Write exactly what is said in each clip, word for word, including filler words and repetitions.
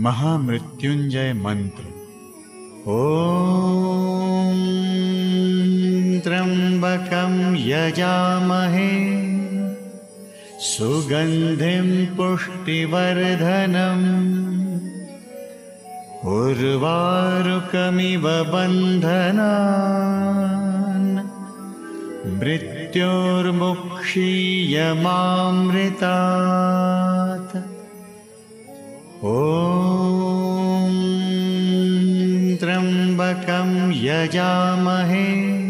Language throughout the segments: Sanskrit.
महामृत्युंजय मंत्र। ओम त्र्यंबकं यजामहे सुगंधिं पुष्टिवर्धनम् उर्वारुकमिव बन्धनान् मृत्योर्मुक्षीयमामृतात्। ॐ त्र्यंबकं यजामहे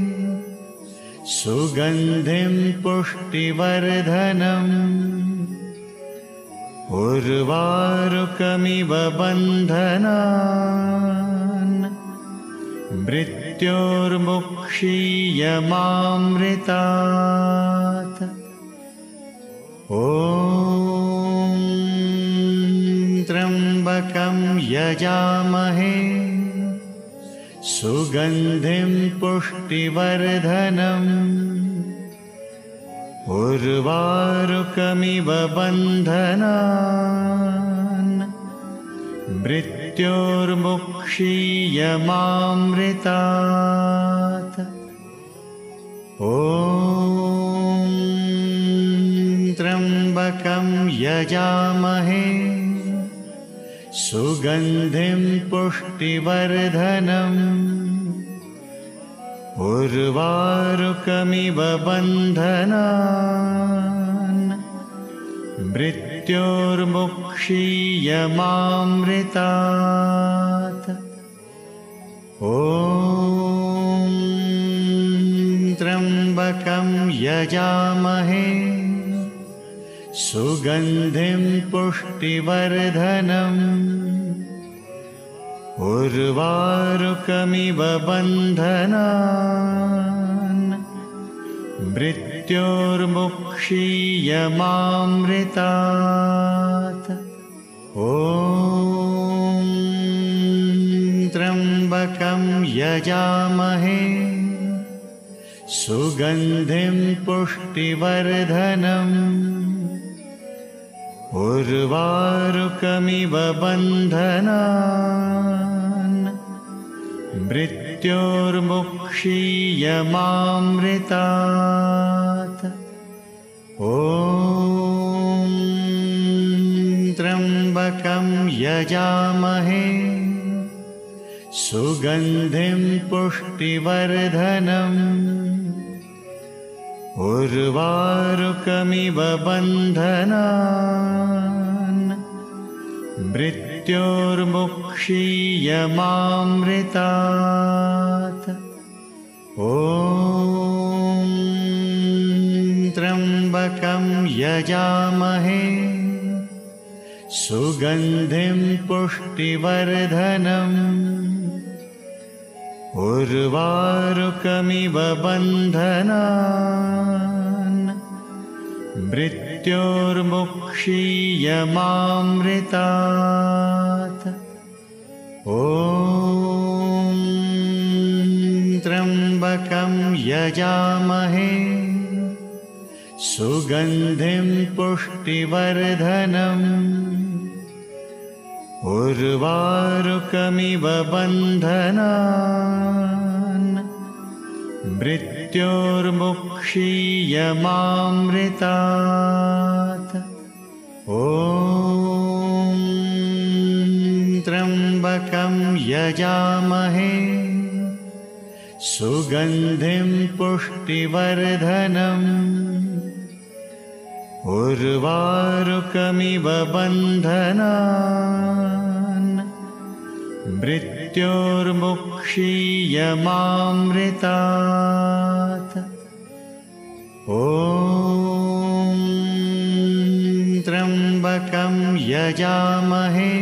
सुगंधिं पुष्टिवर्धनम् उर्वारुकमिव बन्धनान् मृत्योर्मुक्षीयमामृतात्। ॐ त्र्यंबकं यजामहे सुगंधिं पुष्टिवर्धनम् उर्वारुकमिव बन्धनान् मृत्योर्मुक्षीयमामृतात्। ॐ त्र्यंबकं यजामहे सुगंधिं पुष्टिवर्धनम् उर्वारुकमिव बन्धनान् मृत्योर्मुक्षीयमामृतात्। ॐ त्र्यंबकं यजामहे सुगंधिं पुष्टिवर्धनम् उर्वारुकमिव बन्धनान् मृत्योर्मुक्षीयमामृतात्। ॐ त्र्यंबकं यजामहे सुगंधिं पुष्टिवर्धनम् उर्वारुकमिव बन्धनान् मृत्योर्मुक्षीयमामृतात्। ॐ त्र्यंबकं यजामहे सुगंधिं पुष्टिवर्धनम् उर्वारुकमिव बन्धनान् मृत्योर्मुक्षीयमामृतात्। ॐ त्र्यंबकं यजामहे सुगंधिं पुष्टिवर्धनम् उर्वारुकमिव बन्धनान् मृत्योर्मुक्षीयमामृतात्। ॐ त्र्यंबकं यजामहे सुगंधिं पुष्टिवर्धनम् उर्वारुकमिव बन्धनान् मृत्योर्मुक्षीयमामृतात्। ॐ त्र्यंबकं यजामहे सुगंधिं पुष्टिवर्धनम् उर्वारुकमिव बन्धनान् मृत्योर्मुक्षीयमामृतात्। ॐ त्र्यंबकं यजामहे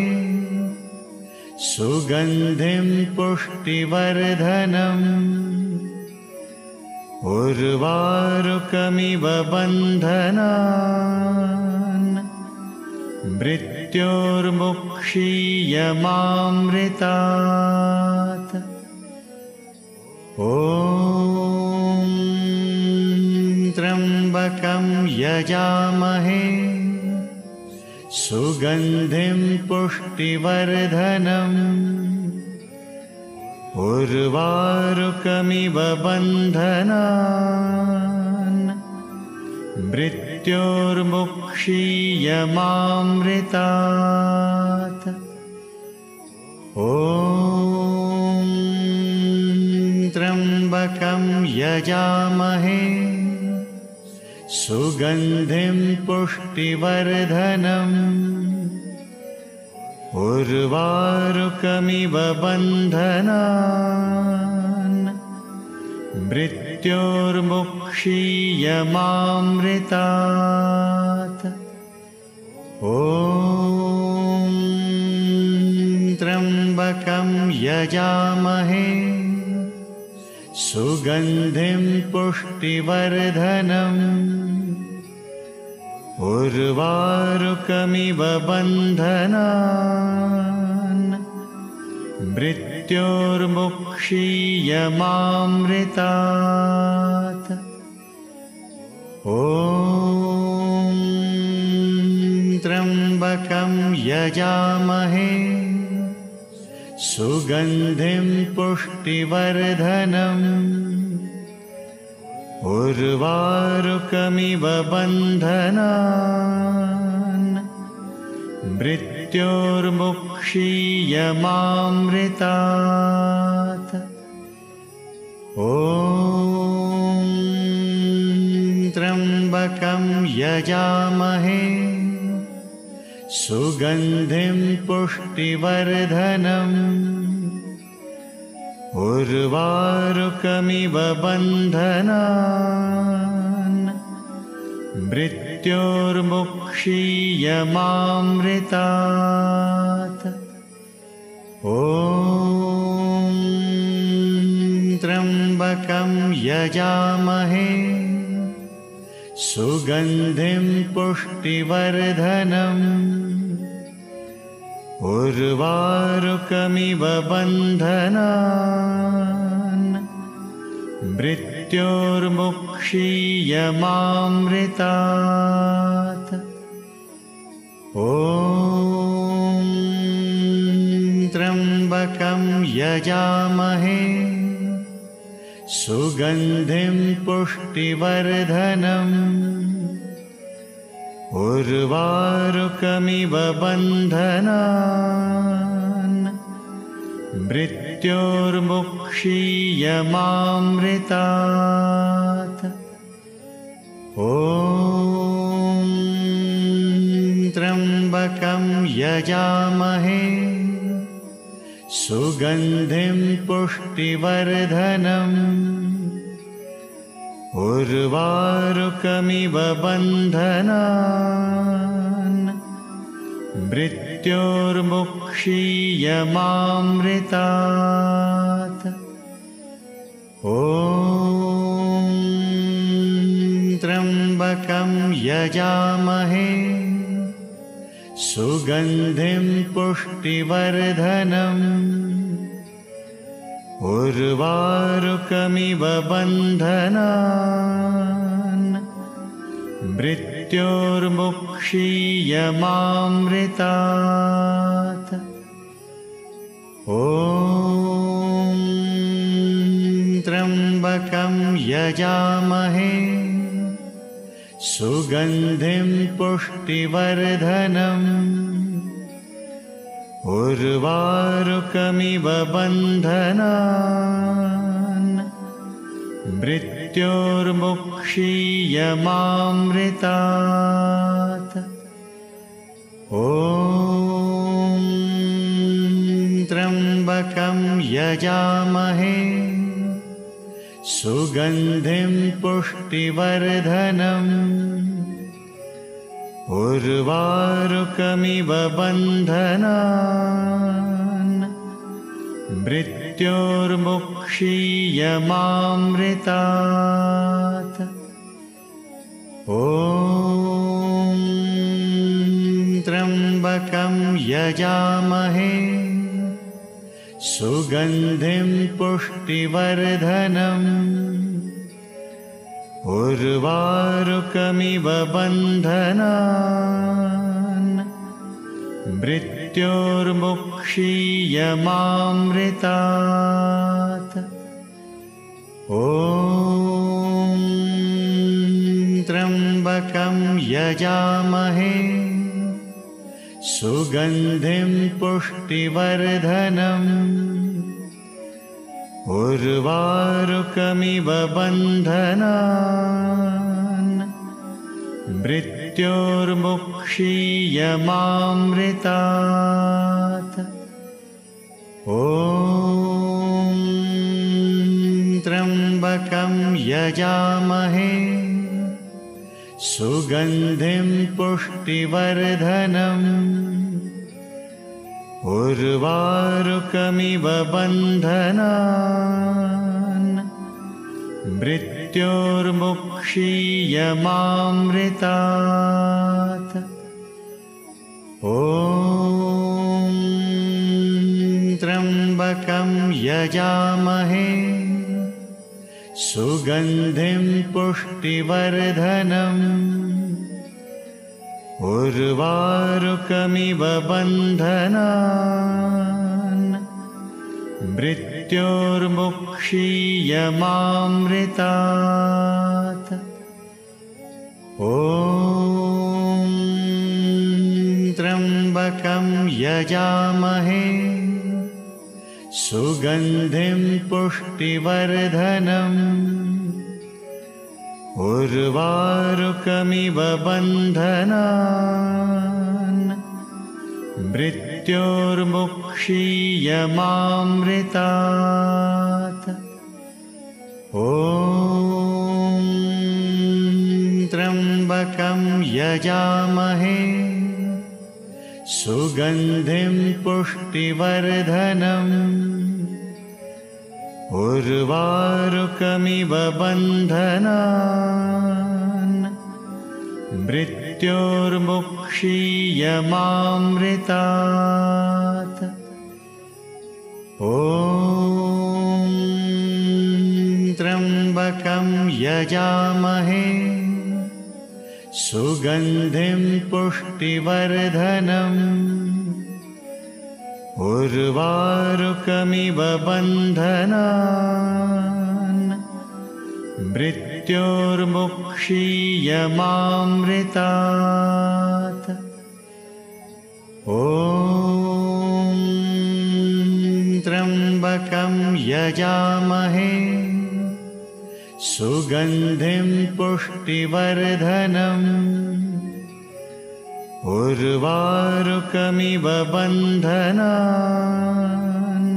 सुगंधिं पुष्टिवर्धनम् उर्वारुकमिव बन्धनान् मृत्योर्मुक्षीयमामृतात्। ॐ त्र्यंबकं यजामहे सुगन्धिं पुष्टिवर्धनम् उर्वारुकमिव बन्धनान् मृत्योर्मुक्षीयमामृतात्। ॐ त्र्यम्बकं यजामहे सुगन्धिं पुष्टिवर्धनम् उर्वारुकमिव बन्धनान् मृत्योर्मुक्षीयमामृतात्। ॐ त्र्यम्बकं यजामहे सुगन्धिं पुष्टिवर्धनम् उर्वारुकमिव बन्धनान् मृत्योर्मुक्षीयमामृतात्। ॐ त्र्यम्बकं यजामहे सुगन्धिं पुष्टिवर्धनम् उर्वारुकमिव बन्धनान् मृत्योर्मुक्षीयमामृतात्। ॐ त्र्यम्बकं यजामहे सुगन्धिं पुष्टिवर्धनम् उर्वारुकमिव बन्धनान् मृत्योर्मुक्षीयमामृतात्। ॐ त्र्यम्बकं यजामहे सुगन्धिं पुष्टिवर्धनम् उर्वारुकमिव बन्धनान् मृत्योर्मुक्षीयमामृतात्। ॐ त्र्यम्बकं यजामहे सुगन्धिं पुष्टिवर्धनम् उर्वारुकमिव बन्धनान् मृत्योर्मुक्षीयमामृतात्। ॐ त्र्यम्बकं यजामहे सुगन्धिं पुष्टिवर्धनम् उर्वारुकमिव बन्धनान् मृत्योर्मुक्षीयमामृतात्। ॐ त्र्यम्बकं यजामहे सुगन्धिं पुष्टिवर्धनम् उर्वारुकमिव बन्धनान् मृत्योर्मुक्षीयमामृतात्। ॐ त्र्यम्बकं यजामहे सुगन्धिं पुष्टिवर्धनम् उर्वारुकमिव बन्धनान् मृत्योर्मुक्षीयमामृतात्। ॐ त्र्यम्बकं यजामहे सुगन्धिं पुष्टिवर्धनम् उर्वारुकमिव बन्धनान् मृत्योर्मुक्षीयमामृतात्। ॐ त्र्यम्बकं यजामहे सुगन्धिं पुष्टिवर्धनम् उर्वारुकमिव बन्धनान् मृत्योर्मुक्षीयमामृतात्। ॐ त्र्यम्बकं यजामहे सुगन्धिं पुष्टिवर्धनम् उर्वारुकमिव बन्धनान् मृत्योर्मुक्षीयमामृतात्। ॐ त्र्यम्बकं यजामहे सुगन्धिं पुष्टिवर्धनम् उर्वारुकमिव बन्धनान् मृत्योर्मुक्षीयमामृतात्। ॐ त्र्यम्बकं यजामहे सुगन्धिं पुष्टिवर्धनम् उर्वारुकमिव बन्धनान् मृत्योर्मुक्षीयमामृतात्। ॐ त्र्यम्बकं यजामहे सुगन्धिं पुष्टिवर्धनम् उर्वारुकमिव बन्धनान् मृत्योर्मुक्षीयमामृतात्। ॐ त्र्यम्बकं यजामहे सुगन्धिं पुष्टिवर्धनम् उर्वारुकमिव बन्धनान् मृत्योर्मुक्षीयमामृतात्। ॐ त्र्यम्बकं यजामहे सुगन्धिं पुष्टिवर्धनम् उर्वारुकमिव बन्धनान् मृत्योर्मुक्षीयमामृतात्। ॐ त्र्यम्बकं यजामहे सुगन्धिं पुष्टिवर्धनम् उर्वारुकमिव बन्धनान्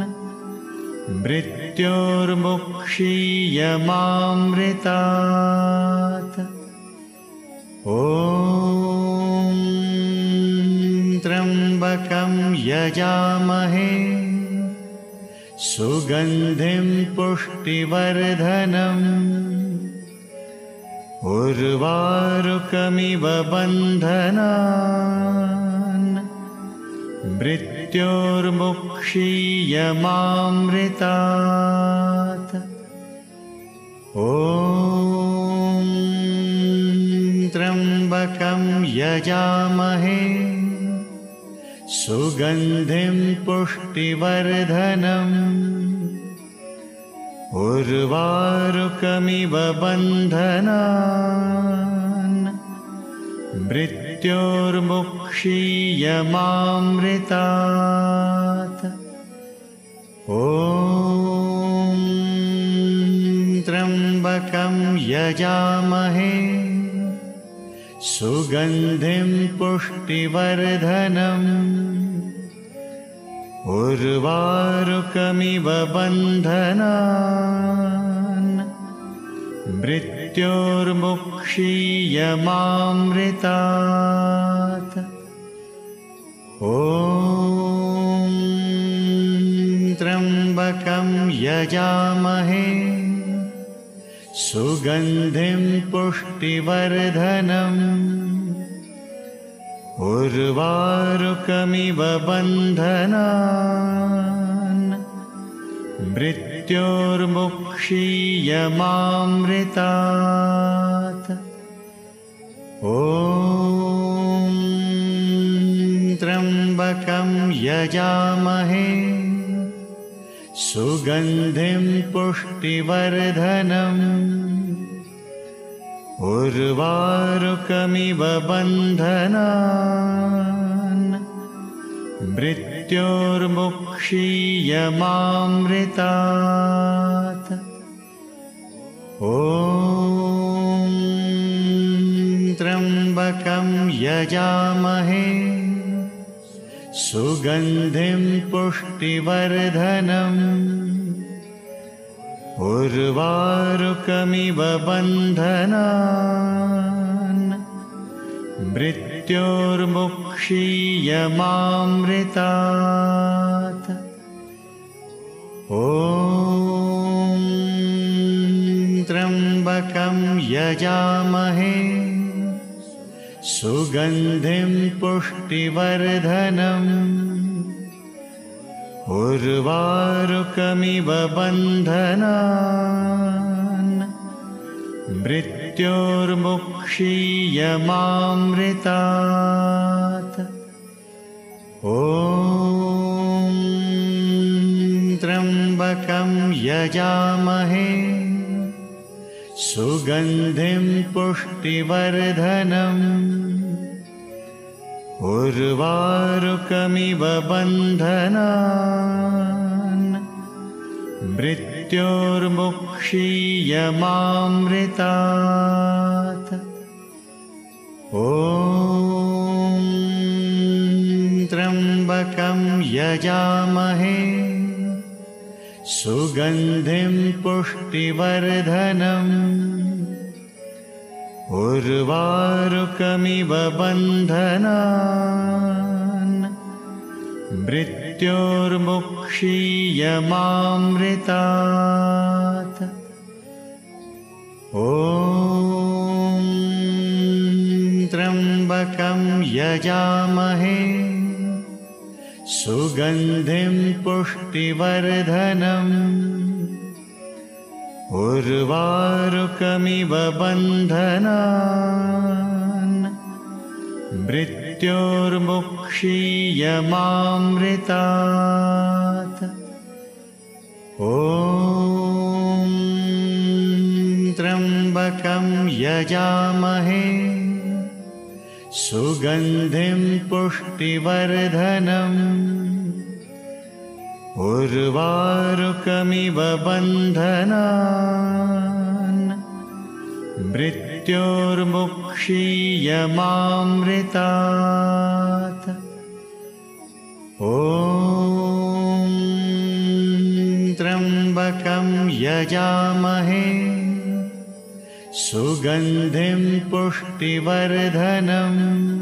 मृत्योर्मुक्षीयमामृतात्। ॐ त्र्यम्बकं यजामहे सुगन्धिं पुष्टिवर्धनम् उर्वारुकमिव बन्धनान् मृत्योर्मुक्षीयमामृतात्। ॐ त्र्यम्बकं यजामहे सुगन्धिं पुष्टिवर्धनम् उर्वारुकमिव बन्धनान् मृत्योर्मुक्षीयमामृतात्। ॐ त्र्यम्बकं यजामहे सुगन्धिं पुष्टिवर्धनम् उर्वारुकमिव बन्धनान् मृत्योर्मुक्षीयमामृतात्। ॐ त्र्यम्बकं यजामहे सुगन्धिं पुष्टिवर्धनम् उर्वारुकमिव बन्धनान् मृत्योर्मुक्षीयमामृतात्। ॐ त्र्यम्बकं त्र्यम्बकं यजामहे सुगन्धिं पुष्टिवर्धनम् उर्वारुकमिव बन्धनान् मृत्योर्मुक्षीयमामृतात्। ॐ त्र्यम्बकं यजामहे सुगन्धिं पुष्टिवर्धनम् उर्वारुकमिव बन्धनान् मृत्योर्मुक्षीयमामृतात्। ॐ त्र्यम्बकं यजामहे सुगन्धिं पुष्टिवर्धनम् उर्वारुकमिव बन्धनान् मृत्योर्मुक्षीयमामृतात्। ॐ त्र्यम्बकं यजामहे सुगन्धिं पुष्टिवर्धनम् उर्वारुकमिव बन्धनान् मृत्योर्मुक्षीयमामृतात्। ॐ त्र्यम्बकं यजामहे सुगन्धिं पुष्टिवर्धनम् उर्वारुकमिव बन्धनान् मृत्योर्मुक्षीयमामृतात्। ॐ त्र्यम्बकं यजामहे सुगन्धिं पुष्टिवर्धनम् उर्वारुकमिव बन्धनान् मृत्योर्मुक्षीयमामृतात्। ॐ त्र्यम्बकं यजामहे सुगन्धिं पुष्टिवर्धनम् उर्वारुकमिव बन्धनान् मृत्योर्मुक्षीयमामृतात्। ॐ त्र्यम्बकं यजामहे सुगन्धिं पुष्टिवर्धनम्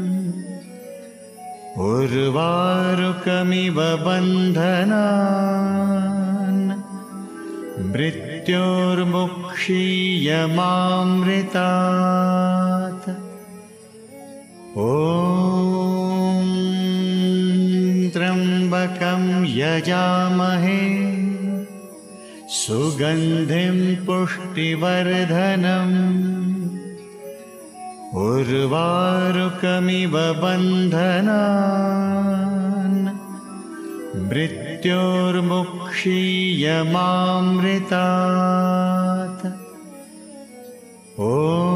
उर्वारुकमिव बन्धनान् मृत्योर्मुक्षीयमामृतात्। ॐ त्र्यम्बकं यजामहे सुगन्धिं पुष्टिवर्धनम् उर्वारुकमिव बन्धनान् मृत्योर्मुक्षीयमामृतात्। ॐ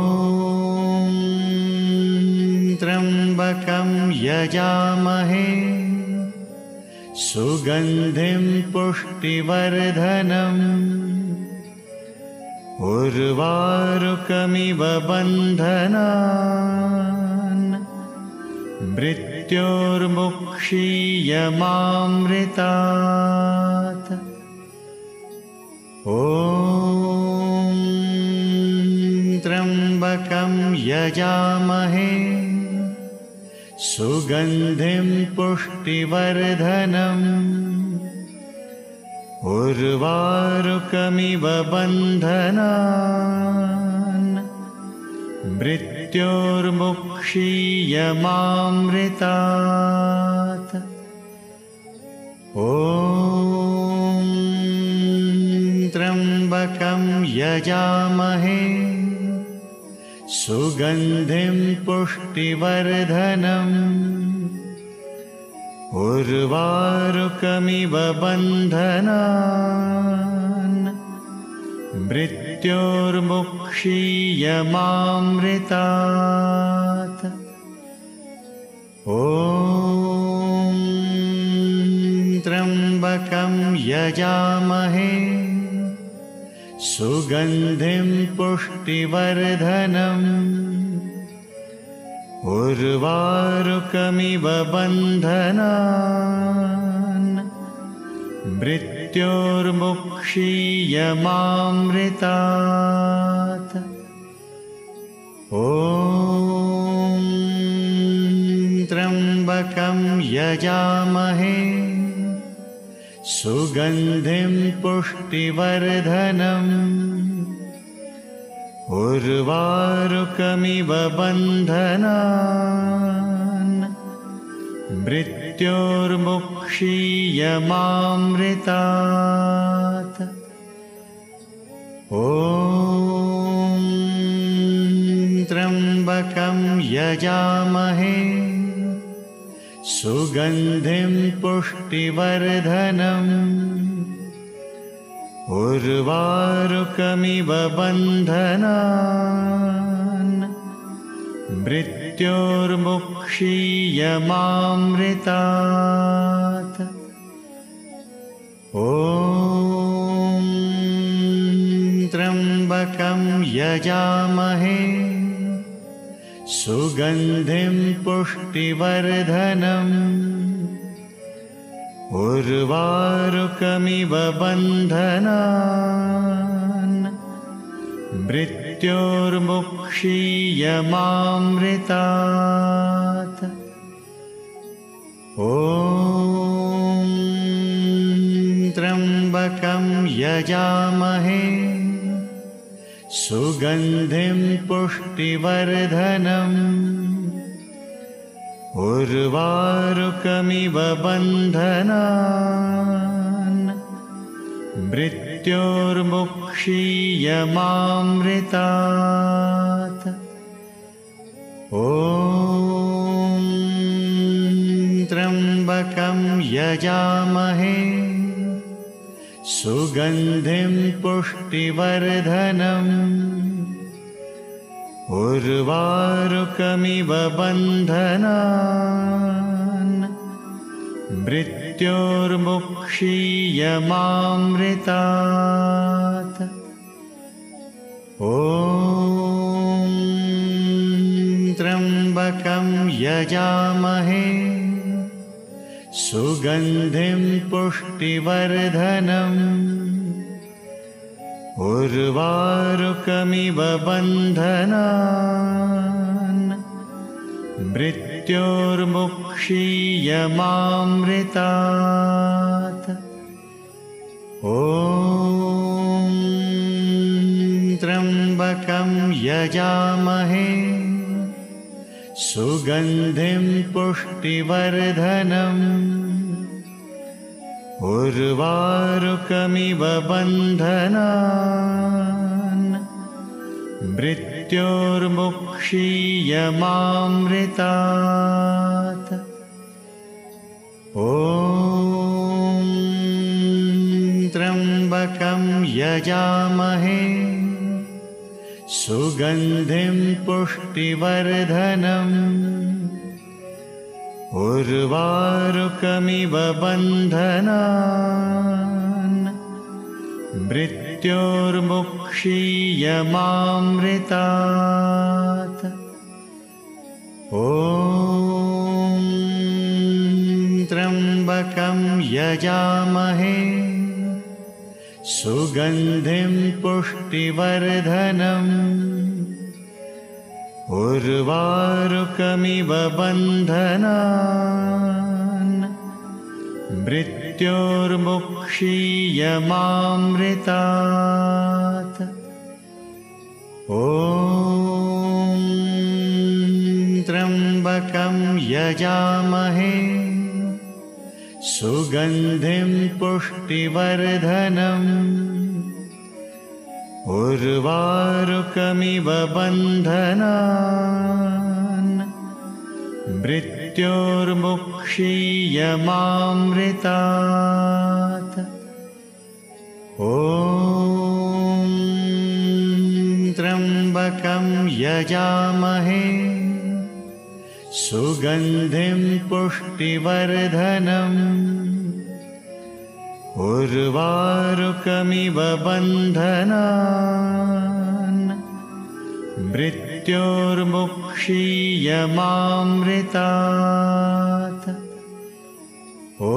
त्र्यम्बकं यजामहे सुगन्धिं पुष्टिवर्धनम् उर्वारुकमिव बन्धनान् मृत्योर्मुक्षीयमामृतात्। ॐ त्र्यम्बकं यजामहे सुगन्धिं पुष्टिवर्धनम् उर्वारुकमिव बन्धनान् मृत्योर्मुक्षीयमामृतात्। ॐ त्र्यम्बकं यजामहे सुगन्धिं पुष्टिवर्धनम् उर्वारुकमिव बन्धनान् मृत्योर्मुक्षीयमामृतात्। ॐ त्र्यम्बकं यजामहे सुगन्धिं पुष्टिवर्धनम् उर्वारुकमिव बन्धनान् मृत्योर्मुक्षीयमामृतात्। ॐ त्र्यम्बकं यजामहे सुगन्धिं पुष्टिवर्धनम् उर्वारुकमिव बन्धनान् मृत्योर्मुक्षीयमामृतात्। ॐ त्र्यम्बकं यजामहे सुगन्धिं पुष्टिवर्धनम् उर्वारुकमिव बन्धनान् मृत्योर्मुक्षीयमामृतात्। ॐ त्र्यम्बकं यजामहे सुगन्धिं पुष्टिवर्धनम् उर्वारुकमिव बन्धनान् मृत्योर्मुक्षीयमामृतात्। ॐ त्र्यम्बकं यजामहे सुगन्धिं पुष्टिवर्धनम् उर्वारुकमिव बन्धनान् मृत्योर्मुक्षीयमामृतात्। ॐ त्र्यम्बकं यजामहे सुगन्धिं पुष्टिवर्धनम् उर्वारुकमिव बन्धनान् मृत्योर्मुक्षीयमामृतात्। ॐ त्र्यम्बकं यजामहे सुगन्धिं पुष्टिवर्धनम् उर्वारुकमिव बन्धनान् मृत्योर्मुक्षीयमामृतात्। ॐ त्र्यम्बकं यजामहे सुगन्धिं पुष्टिवर्धनम् उर्वारुकमिव बन्धनान् मृत्योर्मुक्षीयमामृतात्। ॐ त्र्यम्बकं यजामहे सुगन्धिं पुष्टिवर्धनम् उर्वारुकमिव बन्धनान् मृत्योर्मुक्षीयमामृतात्। ॐ त्र्यम्बकं यजामहे सुगन्धिं पुष्टिवर्धनम् उर्वारुकमिव बन्धनान् मृत्योर्मुक्षीयमामृतात्। ॐ त्र्यम्बकं यजामहे सुगन्धिं पुष्टिवर्धनम् उर्वारुकमिव बन्धनान् मृत्योर्मुक्षीयमामृतात्। ॐ त्र्यम्बकं यजामहे सुगन्धिं पुष्टिवर्धनम् उर्वारुकमिव बन्धनान् मृत्योर्मुक्षीयमामृतात्। ॐ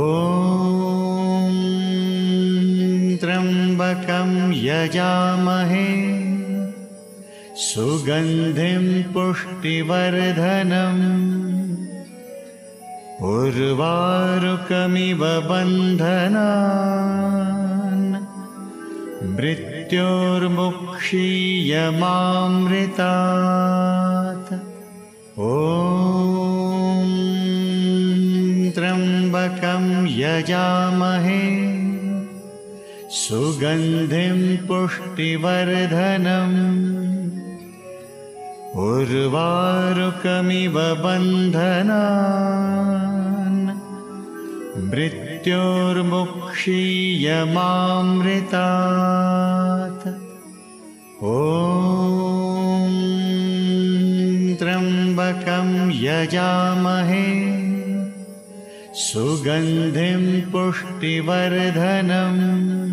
त्र्यम्बकं यजामहे सुगन्धिं पुष्टिवर्धनम् उर्वारुकमिव बन्धनान् मृत्योर्मुक्षीयमामृतात्। ॐ त्र्यम्बकं यजामहे सुगन्धिं पुष्टिवर्धनम् उर्वारुकमिव बन्धनान् मृत्योर्मुक्षीयमामृतात्। ॐ त्र्यम्बकं यजामहे सुगन्धिं पुष्टिवर्धनम्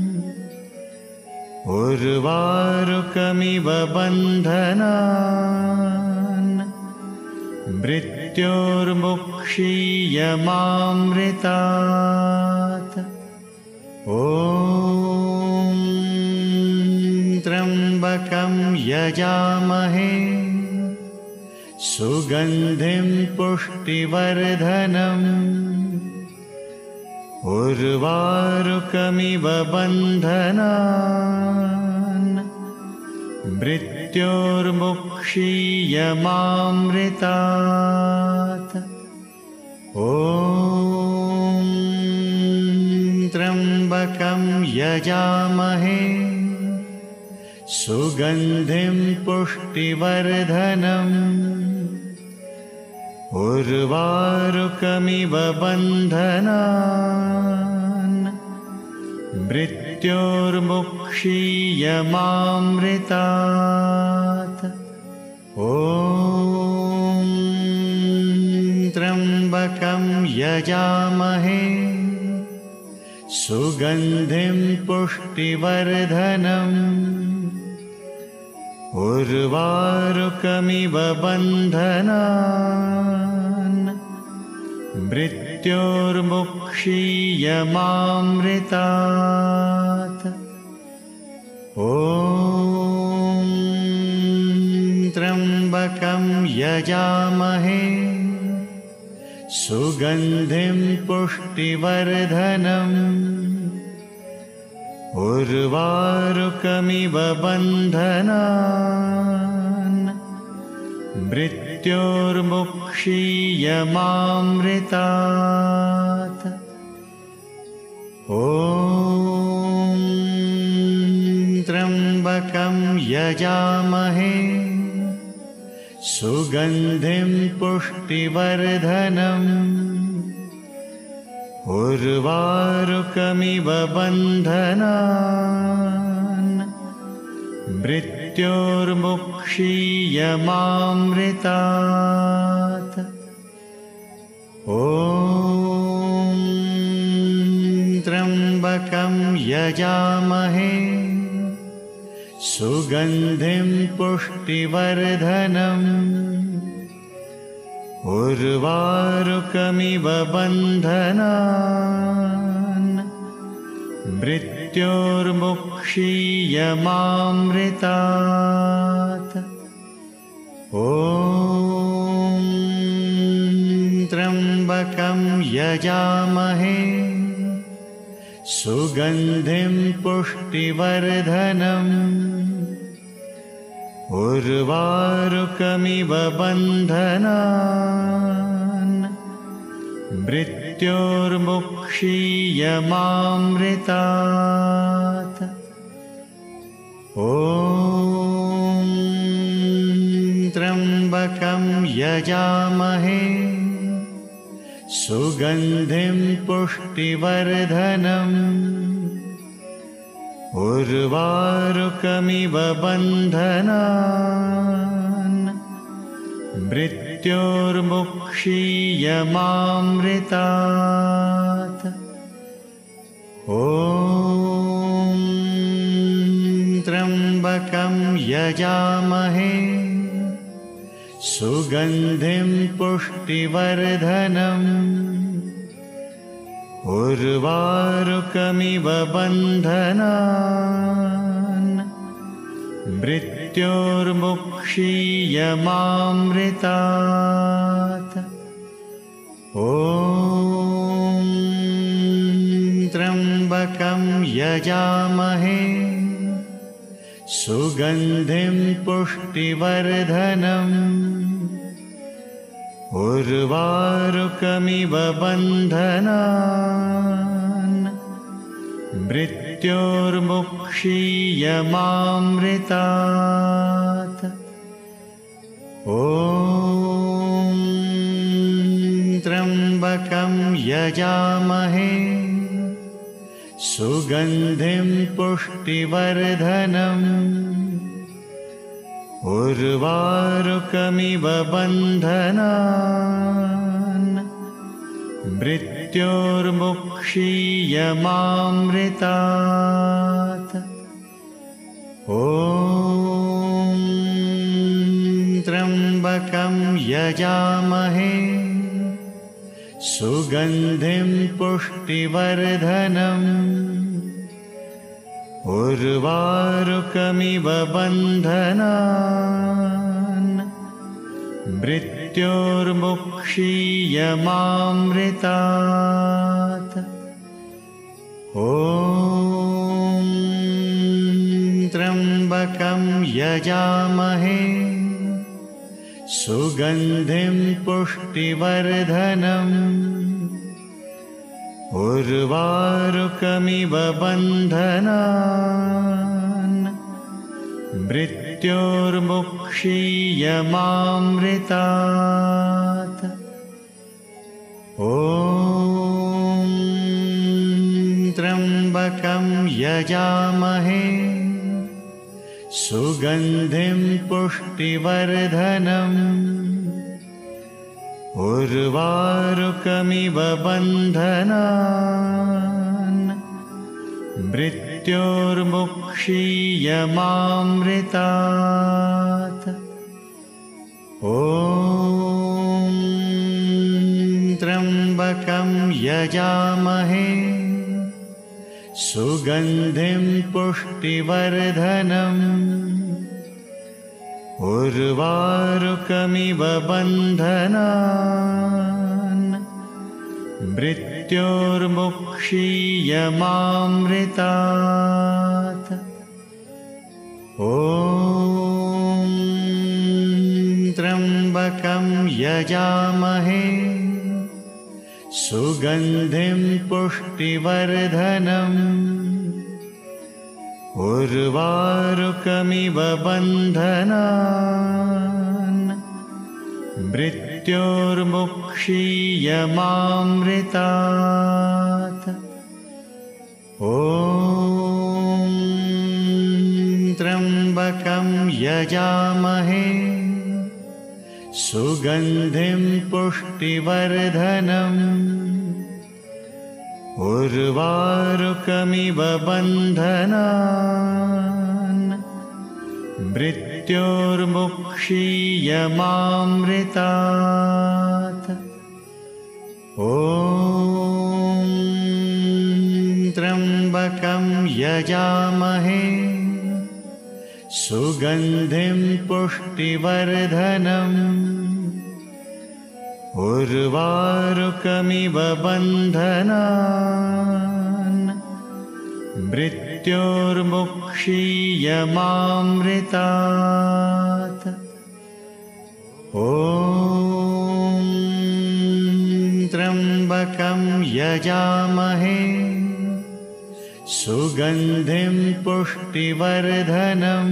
उर्वारुकमिव बन्धनान् मृत्योर्मुक्षीयमामृतात्। ॐ त्र्यम्बकं यजामहे सुगन्धिं पुष्टिवर्धनम् उर्वारुकमिव बन्धनान् मृत्योर्मुक्षीयमामृतात्। ॐ त्र्यम्बकं यजामहे सुगन्धिं पुष्टिवर्धनम् उर्वारुकमिव बन्धनान् मृत्योर्मुक्षीयमामृतात्। ॐ त्र्यम्बकं यजामहे सुगन्धिं पुष्टिवर्धनम् उर्वारुकमिव बन्धनान् मृत्योर्मुक्षीयमामृतात्। ॐ त्र्यम्बकं यजामहे सुगन्धिं पुष्टिवर्धनम् उर्वारुकमिव बन्धनान् मृत्योर्मुक्षीयमामृतात्। ॐ त्र्यम्बकं यजामहे सुगन्धिं पुष्टिवर्धनम् उर्वारुकमिव बन्धनान् मृत्योर्मुक्षीयमामृतात्। ॐ त्र्यम्बकं यजामहे सुगन्धिं पुष्टिवर्धनम् उर्वारुकमिव बन्धनान् मृत्योर्मुक्षीयमामृतात्। ॐ त्र्यम्बकं यजामहे सुगन्धिं पुष्टिवर्धनम् उर्वारुकमिव बन्धनान् मृत्योर्मुक्षीयमामृतात्। ॐ त्र्यम्बकं यजामहे सुगन्धिं पुष्टिवर्धनम् उर्वारुकमिव बन्धनान् मृत्योर्मुक्षीयमामृतात्। ॐ त्र्यम्बकं यजामहे सुगन्धिं पुष्टिवर्धनम् उर्वारुकमिव बन्धनान् मृत्योर्मुक्षीयमामृतात्। ॐ त्र्यम्बकं यजामहे सुगन्धिं पुष्टिवर्धनम् उर्वारुकमिव बन्धनान् मृत्योर्मुक्षीयमामृतात्। ॐ त्र्यम्बकं यजामहे सुगन्धिं पुष्टिवर्धनम् उर्वारुकमिव बन्धनान् मृत्योर्मुक्षीयमामृतात्। ॐ त्र्यम्बकं यजामहे सुगन्धिं पुष्टिवर्धनम् उर्वारुकमिव बन्धनान् मृत्योर्मुक्षीयमामृतात्। ॐ त्र्यम्बकं यजामहे सुगन्धिं पुष्टिवर्धनम् उर्वारुकमिव बन्धनान् मृत्योर्मुक्षीयमामृतात्। ॐ त्र्यम्बकं यजामहे सुगन्धिं पुष्टिवर्धनम् उर्वारुकमिव बन्धनान् मृत्योर्मुक्षीयमामृतात्। ॐ त्र्यम्बकं यजामहे सुगन्धिं पुष्टिवर्धनम् उर्वारुकमिव बन्धनान् मृत्योर्मुक्षीयमामृतात्। ॐ त्र्यम्बकं यजामहे सुगन्धिं पुष्टिवर्धनम् उर्वारुकमिव बन्धनान् मृत्योर्मुक्षीयमामृतात्। ॐ त्र्यम्बकं यजामहे सुगन्धिं पुष्टिवर्धनम् उर्वारुकमिव बन्धनान् मृत्योर्मुक्षीयमामृतात्। ॐ त्र्यम्बकं यजामहे सुगन्धिं पुष्टिवर्धनम् उर्वारुकमिव बन्धनान् मृत्योर्मुक्षीयमामृतात्। ॐ त्र्यम्बकं यजामहे सुगन्धिं पुष्टिवर्धनम्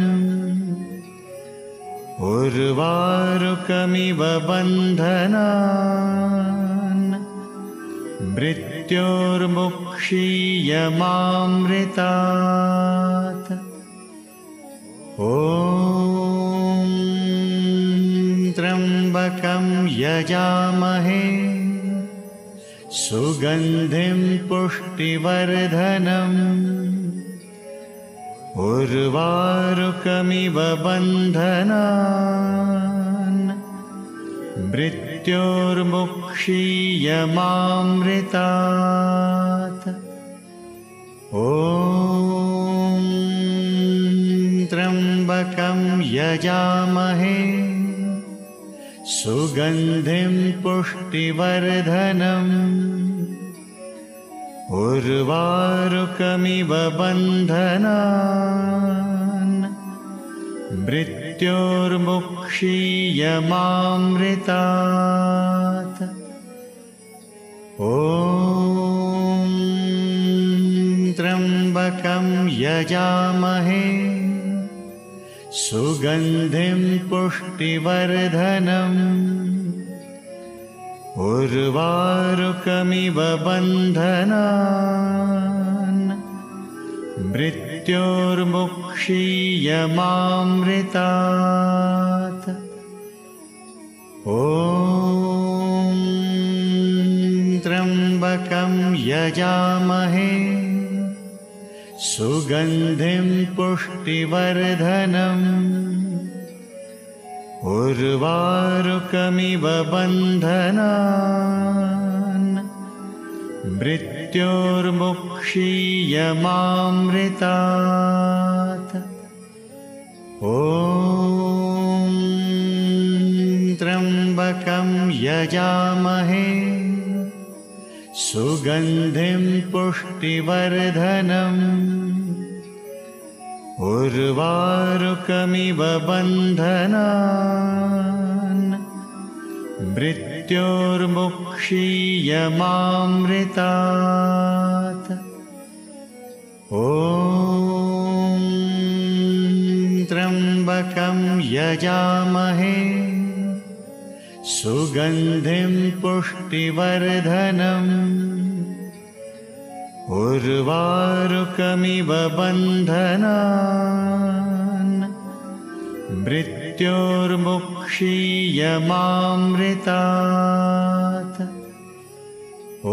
उर्वारुकमिव बन्धनान् मृत्योर्मुक्षीयमामृतात्। ॐ त्र्यम्बकं यजामहे सुगन्धिं पुष्टिवर्धनम् उर्वारुकमिव बन्धनान् मृत्योर्मुक्षीयमामृतात्। ॐ त्र्यम्बकं यजामहे सुगन्धिं पुष्टिवर्धनम् उर्वारुकमिव बन्धनान् मृत्योर्मुक्षीयमामृतात्। ॐ त्र्यम्बकं यजामहे सुगन्धिं पुष्टिवर्धनम् उर्वारुकमिव बन्धनान् मृत्योर्मुक्षीयमामृतात्। ॐ त्र्यम्बकं यजामहे सुगन्धिं पुष्टिवर्धनम् उर्वारुकमिव बन्धनान् मृत्योर्मुक्षीयमामृतात्। ॐ त्र्यम्बकं यजामहे सुगन्धिं पुष्टिवर्धनम् उर्वारुकमिव बन्धनान् मृत्योर्मुक्षीयमामृतात्। ॐ त्र्यम्बकं यजामहे सुगन्धिं पुष्टिवर्धनम् उर्वारुकमिव बन्धनान् मृत्योर्मुक्षीयमामृतात्। ॐ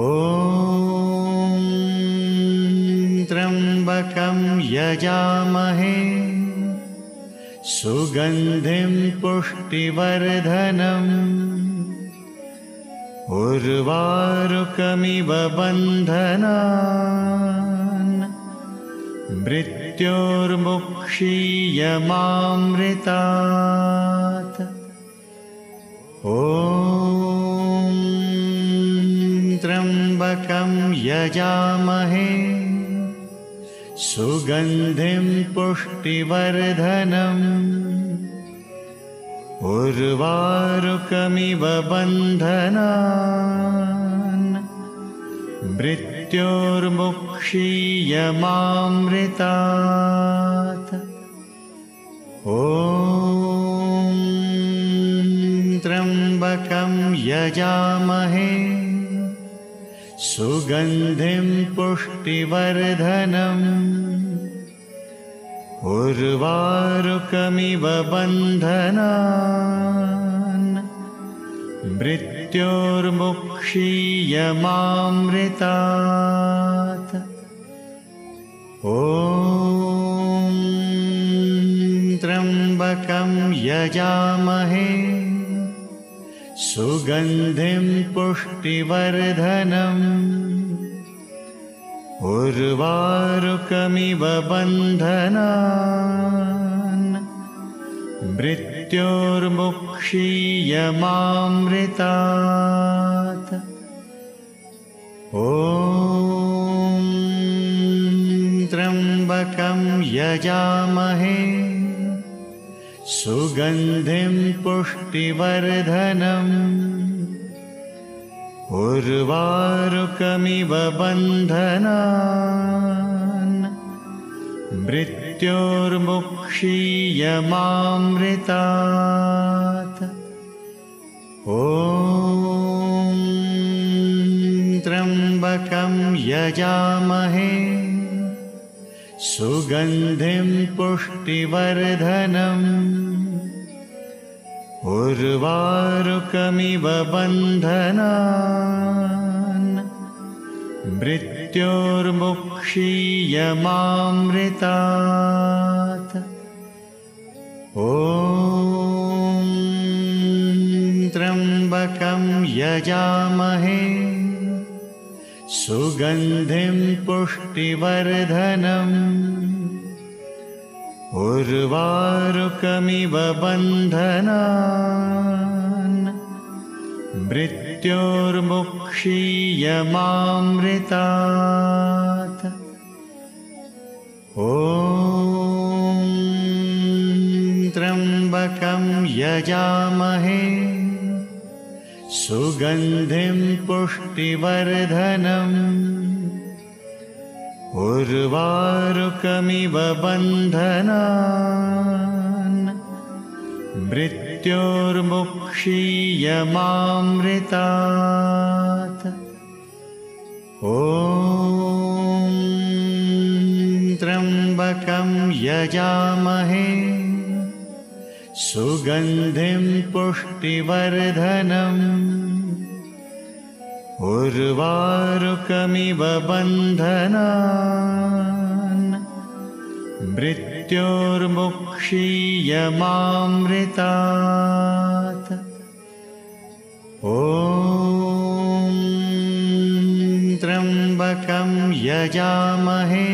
त्र्यम्बकं यजामहे सुगन्धिं पुष्टिवर्धनम् उर्वारुकमिव बन्धनान् मृत्योर्मुक्षीयमामृतात्। ॐ त्र्यम्बकं यजामहे सुगन्धिं पुष्टिवर्धनम् उर्वारुकमिव बन्धनान् मृत्योर्मुक्षीयमामृतात्। ॐ त्र्यम्बकं यजामहे सुगन्धिं पुष्टिवर्धनम् उर्वारुकमिव बन्धनान् मृत्योर्मुक्षीयमामृतात्। ॐ त्र्यम्बकं यजामहे सुगन्धिं पुष्टिवर्धनम् उर्वारुकमिव बन्धनान् मृत्योर्मुक्षीयमामृतात्। ॐ त्र्यम्बकं यजामहे सुगन्धिं पुष्टिवर्धनम् उर्वारुकमिव बन्धनान् मृत्योर्मुक्षीयमामृतात्। ॐ त्र्यम्बकं यजामहे सुगन्धिं पुष्टिवर्धनम् उर्वारुकमिव बन्धनान् मृत्योर्मुक्षीयमामृतात्। ॐ त्र्यम्बकं यजामहे सुगन्धिं पुष्टिवर्धनम् उर्वारुकमिव बन्धनान् मृत्योर्मुक्षीयमामृतात्। ॐ त्र्यम्बकं यजामहे सुगन्धिं पुष्टिवर्धनम् उर्वारुकमिव बन्धनान् मृत्योर्मुक्षीयमामृतात्। ॐ त्र्यम्बकं यजामहे सुगन्धिं पुष्टिवर्धनम् उर्वारुकमिव बन्धनान् मृत्योर्मुक्षीयमामृतात्। ॐ त्र्यम्बकं यजामहे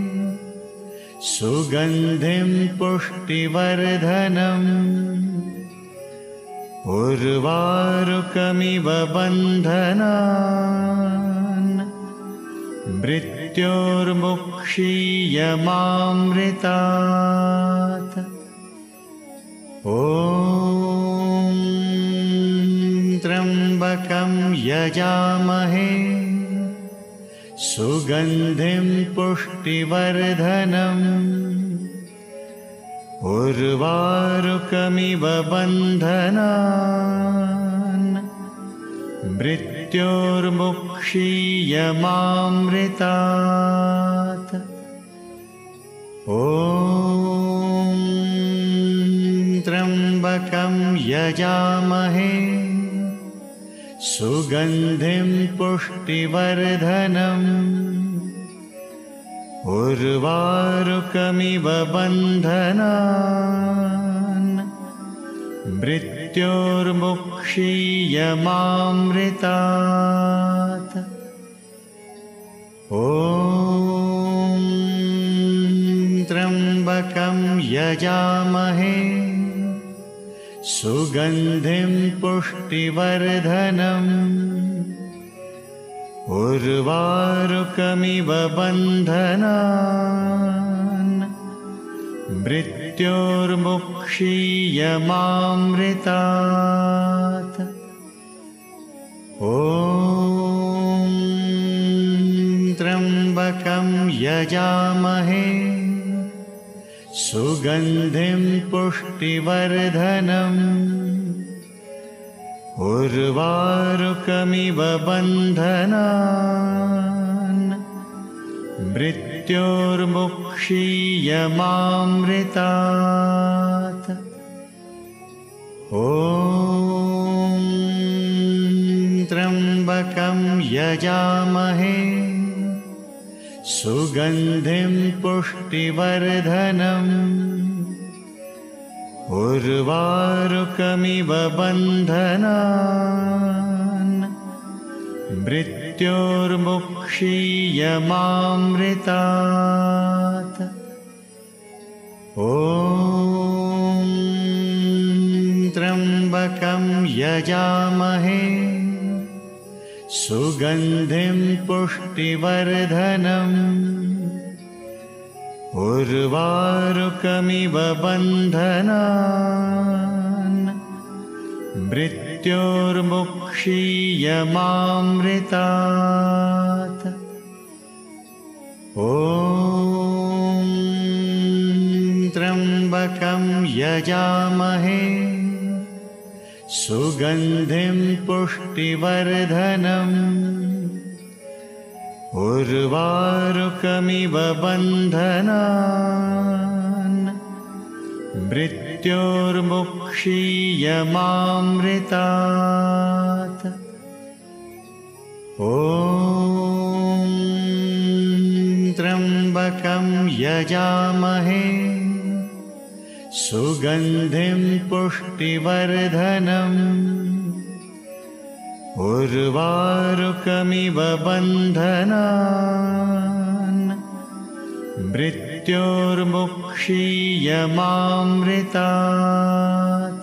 सुगन्धिं पुष्टिवर्धनम् उर्वारुकमिव बन्धनान् मृत्योर्मुक्षीयमामृतात्। ॐ त्र्यम्बकं यजामहे सुगन्धिं पुष्टिवर्धनम् उर्वारुकमिव बन्धनान् मृत्योर्मुक्षीयमामृतात्। ॐ त्र्यम्बकं यजामहे सुगन्धिं पुष्टिवर्धनम् उर्वारुकमिव बन्धनान् मृत्योर्मुक्षीयमामृतात्। ॐ त्र्यम्बकं यजामहे सुगन्धिं पुष्टिवर्धनम् उर्वारुकमिव बन्धनान् मृत्योर्मुक्षीयमामृतात्। ॐ त्र्यम्बकं यजामहे सुगन्धिं पुष्टिवर्धनम् उर्वारुकमिव बन्धनान् मृत्योर्मुक्षीयमामृतात्। ॐ त्र्यम्बकं यजामहे सुगन्धिं पुष्टिवर्धनम् उर्वारुकमिव बन्धनान् मृत्योर्मुक्षीयमामृतात्। ॐ त्र्यम्बकं यजामहे सुगन्धिं पुष्टिवर्धनम् उर्वारुकमिव बन्धनान् मृत्योर्मुक्षीयमामृतात्। ॐ त्र्यम्बकं यजामहे सुगन्धिं पुष्टिवर्धनम् उर्वारुकमिव बन्धनान् मृत्योर्मुक्षीयमामृतात्। ॐ त्र्यम्बकं यजामहे सुगन्धिं पुष्टिवर्धनम् उर्वारुकमिव बन्धनान् मृत्योर्मुक्षीयमामृतात्।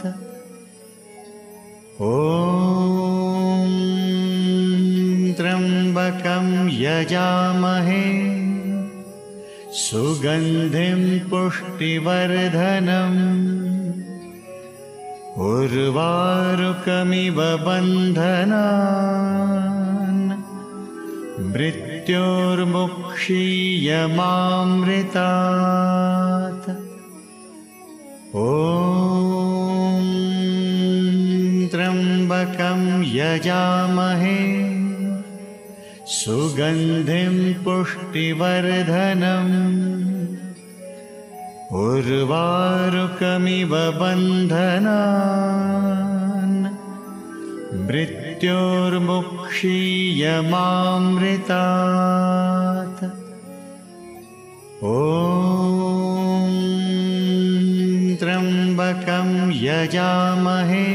ॐ त्र्यम्बकं यजामहे सुगन्धिं पुष्टिवर्धनम् उर्वारुकमिव बन्धनान् मृत्योर्मुक्षीयमामृतात्। ॐ त्र्यम्बकं यजामहे सुगन्धिं पुष्टिवर्धनम् उर्वारुकमिव बन्धनान् मृत्योर्मुक्षीयमामृतात्। ॐ त्र्यम्बकं यजामहे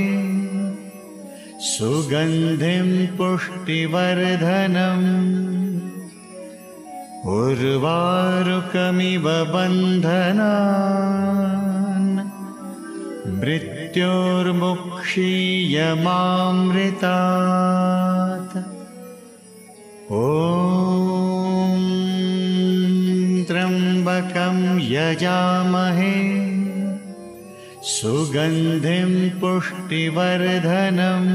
सुगन्धिं पुष्टिवर्धनम् उर्वारुकमिव बन्धनान् मृत्योर्मुक्षीयमामृतात्। ॐ त्र्यम्बकं यजामहे सुगन्धिं पुष्टिवर्धनम्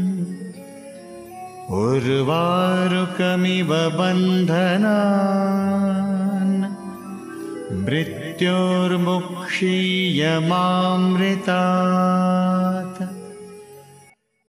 उर्वारुकमिव बन्धनान् मृत्योर्मुक्षीयमामृतात्।